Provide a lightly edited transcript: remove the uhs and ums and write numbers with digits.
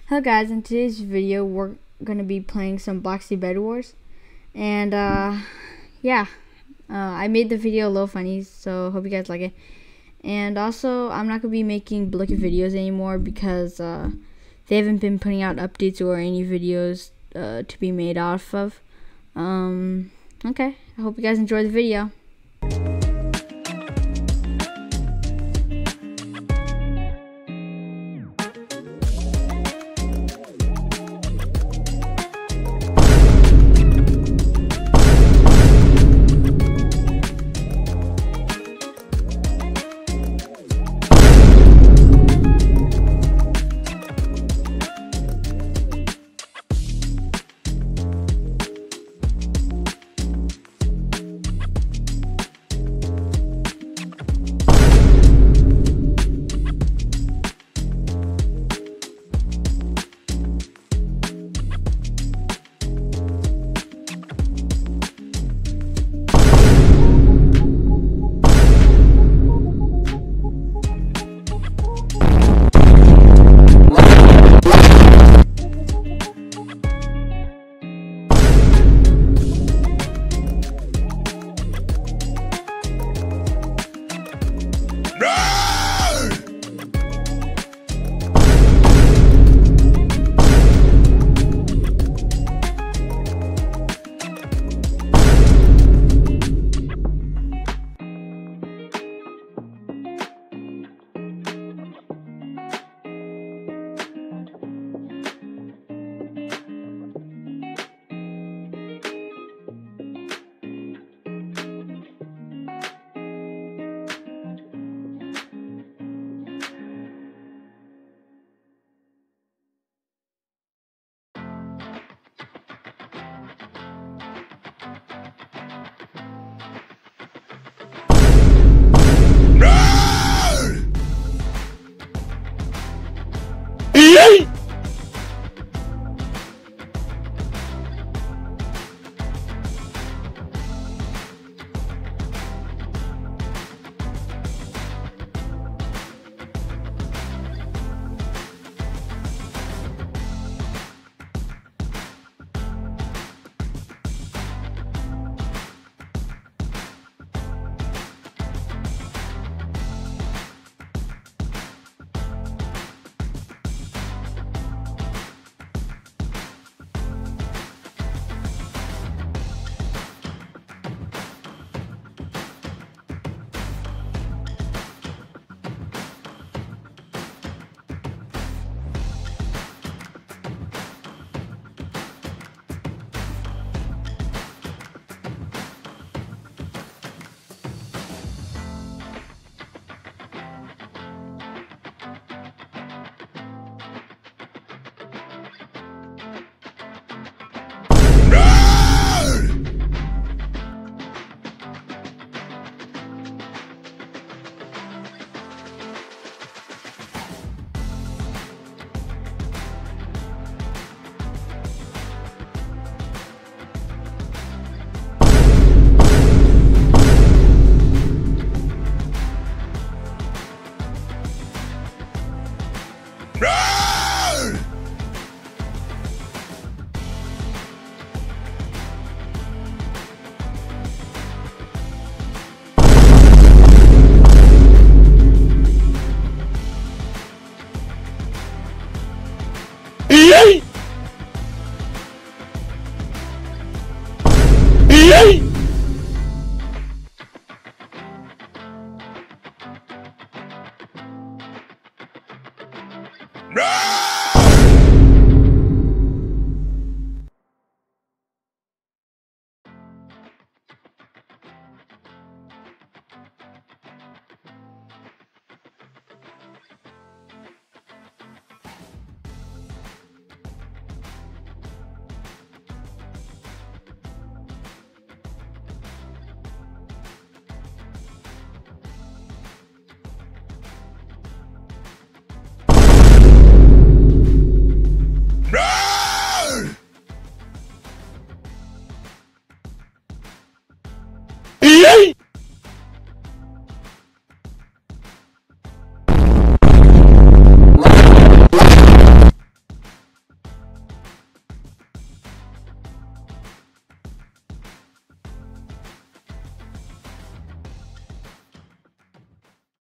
Hello guys, in today's video we're going to be playing some Bloxd Bedwars, and I made the video a little funny, so hope you guys like it. And also, I'm not going to be making Bloxd videos anymore because they haven't been putting out updates or any videos to be made off of. Okay, I hope you guys enjoy the video.